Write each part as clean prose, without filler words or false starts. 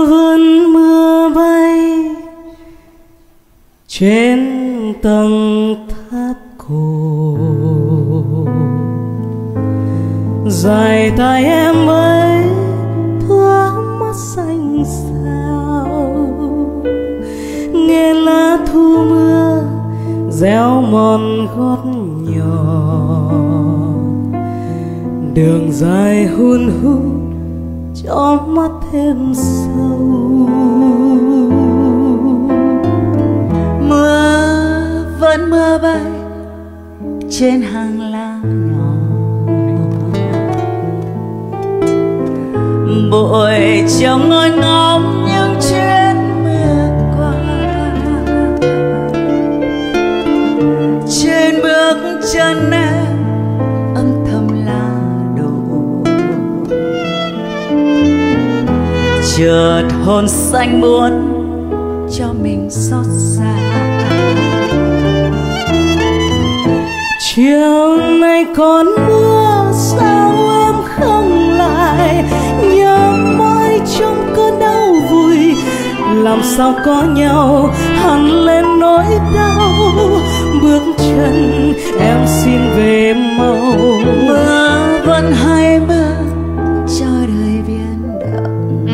vườn mưa bay trên tầng tháp cổ, dài tay em ấy thoa mắt xanh sao, nghe lá thu mưa réo mòn gót nhỏ, đường dài hun hút cho mắt thêm sâu. Mưa vẫn mưa bay trên hàng lá nhỏ, buổi chiều ngồi ngóng những chuyến mưa qua, trên bước chân em âm thầm lá đổ, chợt hồn xanh muốn cho mình xót xa. Chiều nay còn mưa sao em không lại, nhớ mãi trong cơn đau vùi, làm sao có nhau hằn lên nỗi đau. Bước chân em xin về mau, mưa vẫn hay mưa cho đời biến động,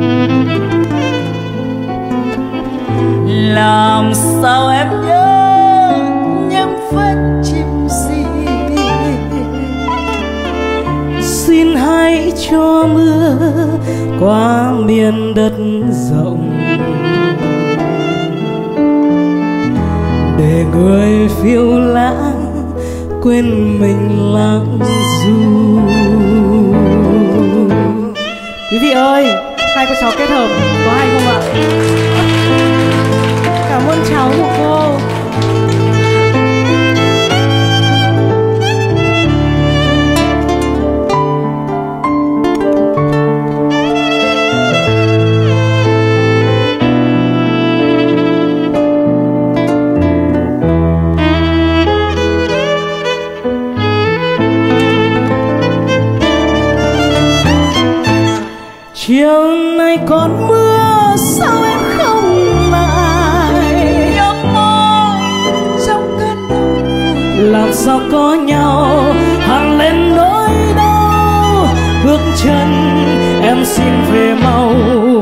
làm sao em nhớ những vết chim gì. Xin hãy cho mưa qua miền đất rộng, để người phiêu lãng quên mình lãng du. Quý vị ơi, hai cô cháu kết hợp có hay không ạ? Cảm ơn cháu của cô. Chiều nay còn mưa sao em không lại, nhớ mãi trong cơn đau, làm sao có nhau hằn lên nỗi đau. Bước chân em xin về mau,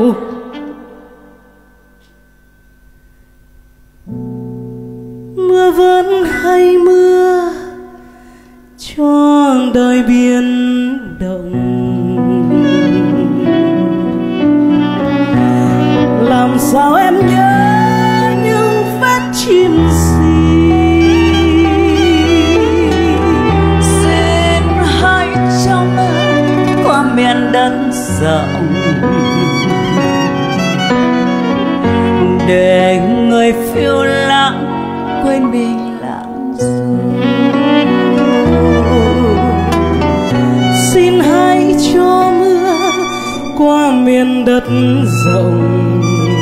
mưa vẫn hay mưa cho đời biến động, làm sao em nhớ những vết chim gì. xin hãy cho mưa qua miền đất rộng, để người phiêu lãng quên mình lãng du. Xin hãy cho mưa qua miền đất rộng,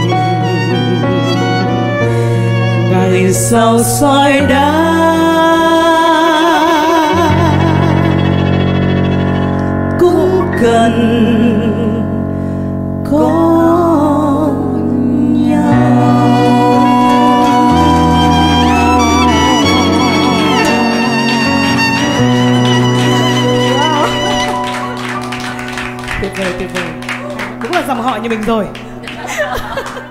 ngày sau soi đá cũng cần có nhau. Tuyệt vời, tuyệt vời. Đúng là dòng họ như mình rồi.